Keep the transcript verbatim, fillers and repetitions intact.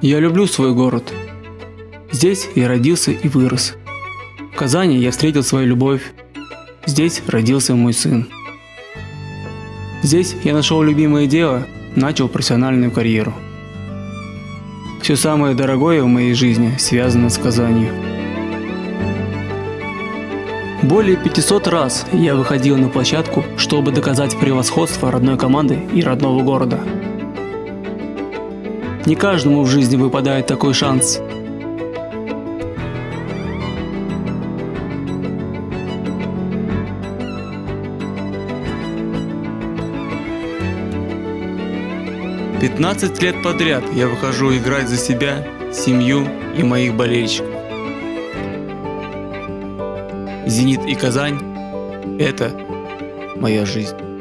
Я люблю свой город. Здесь я родился и вырос. В Казани я встретил свою любовь. Здесь родился мой сын. Здесь я нашел любимое дело, начал профессиональную карьеру. Все самое дорогое в моей жизни связано с Казанью. Более пятисот раз я выходил на площадку, чтобы доказать превосходство родной команды и родного города. Не каждому в жизни выпадает такой шанс. пятнадцать лет подряд я выхожу играть за себя, семью и моих болельщиков. «Зенит» и Казань – это моя жизнь.